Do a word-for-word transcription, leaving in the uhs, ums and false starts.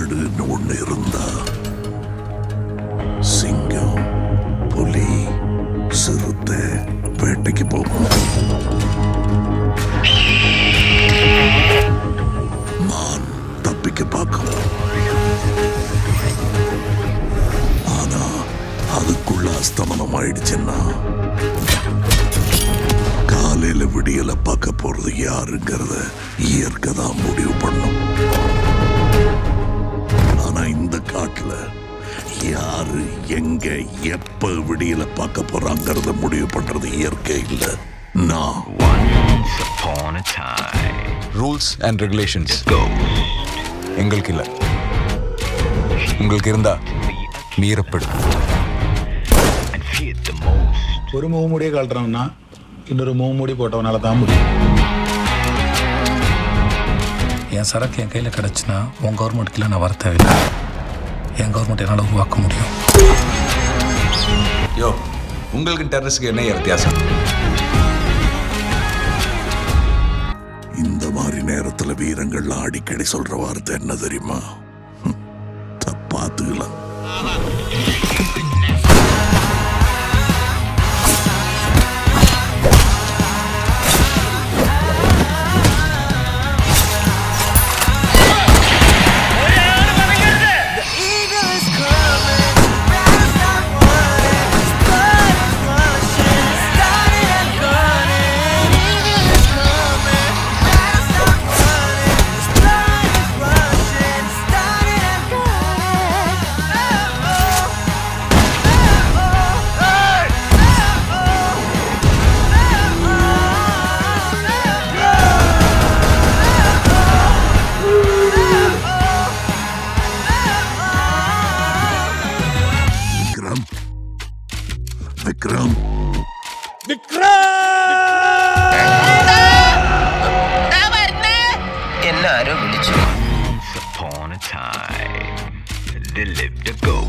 காடுன்னு ஒண்ணு இருந்தா சிங்கம், புலி, சிறுத்தை வேட்டைக்கு போகும். மான் தப்பிக்க பார்க்கும். ஆனா அதுக்குள்ள அஸ்தமனம் ஆயிடுச்சுன்னா காலையில விடியல பார்க்க போறது யாருங்கிறத இயற்கை தான் முடிவு பண்ணும். ஆனா இந்த காட்டுல யாரு எங்க எப்ப விடியல பார்க்க போறாங்கிறத முடிவு பண்றது இயற்கை இல்ல, நான். ரூல்ஸ் அண்ட் ரெகுலேஷன்ஸ் எங்களுக்கு இல்ல, உங்களுக்கு இருந்தா மீறப்படும். ஒரு முகமூடியை கழட்டுறோம்னா இன்னொரு முகமூடி போட்டவனால தான் முடியும். என் சரக்கு என் கையில் கிடச்சுன்னா உன் கவர்மெண்ட்டுக்குள்ள நான் வர தேவையில்லை. என் கவர்மெண்ட் என்னால் உருவாக்க முடியும். யோ, உங்களுக்கு டெரரிஸ்க்கு என்ன வித்தியாசம்? இந்த மாதிரி நேரத்துல வீரங்கள்லாம் அடிக்கடி சொல்ற வார்த்தை என்ன தெரியுமா? தப்பாத்துக்கலாம். விக்ரம் விக்ரம் எல்லாரும் விழிச்சு. Once upon a time, they lived a ghost.